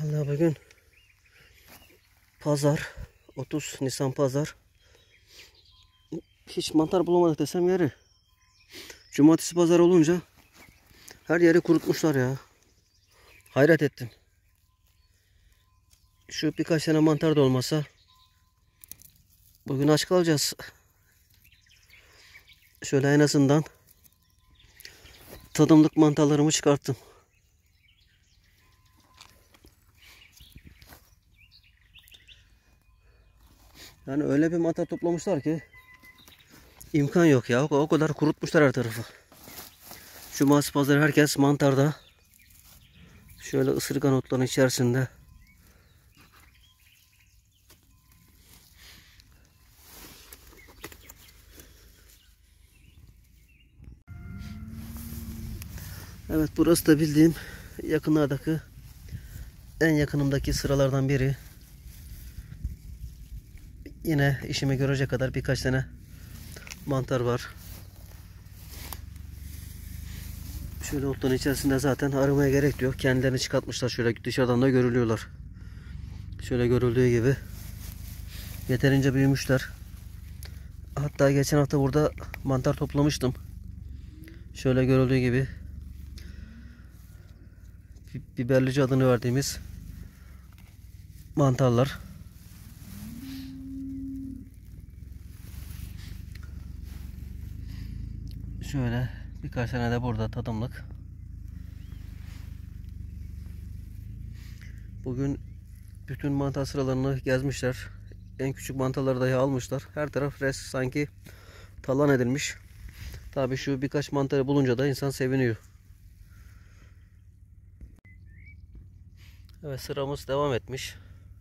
Vallahi bugün pazar, 30 Nisan pazar. Hiç mantar bulamadık desem yeri. Cumartesi pazar olunca her yeri kurutmuşlar ya. Hayret ettim. Şu birkaç tane mantar da olmasa bugün aç kalacağız. Şöyle en azından tadımlık mantarlarımı çıkarttım. Yani öyle bir mantar toplamışlar ki imkan yok ya. O kadar kurutmuşlar her tarafı. Cumartesi pazarı herkes mantarda. Şöyle ısırgan otların içerisinde. Evet, burası da bildiğim yakınlardaki en yakınımdaki sıralardan biri. Yine işimi görecek kadar birkaç tane mantar var. Şöyle otların içerisinde zaten aramaya gerek yok. Kendilerini çıkartmışlar, şöyle dışarıdan da görülüyorlar. Şöyle görüldüğü gibi yeterince büyümüşler. Hatta geçen hafta burada mantar toplamıştım. Şöyle görüldüğü gibi biberlici adını verdiğimiz mantarlar. Şöyle birkaç tane de burada tadımlık. Bugün bütün mantar sıralarını gezmişler. En küçük mantarları dahi almışlar. Her taraf sanki talan edilmiş. Tabii şu birkaç mantarı bulunca da insan seviniyor. Evet, sıramız devam etmiş.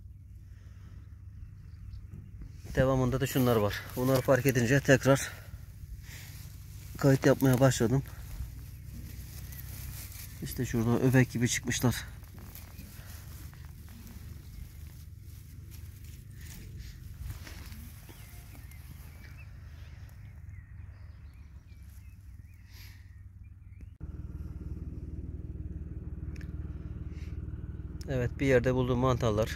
Devamında da şunlar var. Bunları fark edince tekrar kayıt yapmaya başladım. İşte şurada öbek gibi çıkmışlar. Evet, bir yerde bulduğum mantarlar.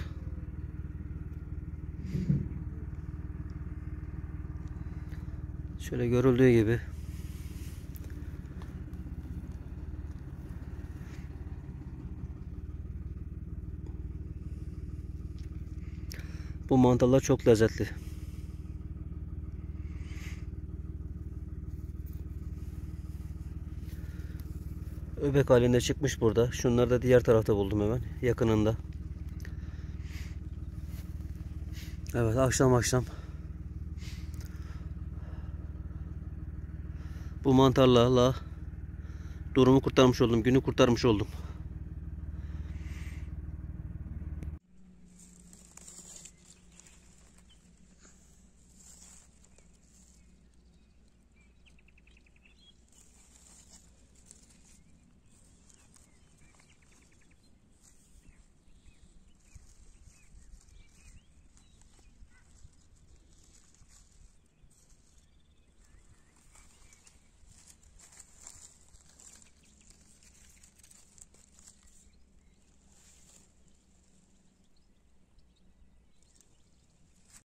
Şöyle görüldüğü gibi. Bu mantarlar çok lezzetli. Öbek halinde çıkmış burada. Şunları da diğer tarafta buldum hemen yakınında. Evet, akşam bu mantarlarla durumu kurtarmış oldum. Günü kurtarmış oldum.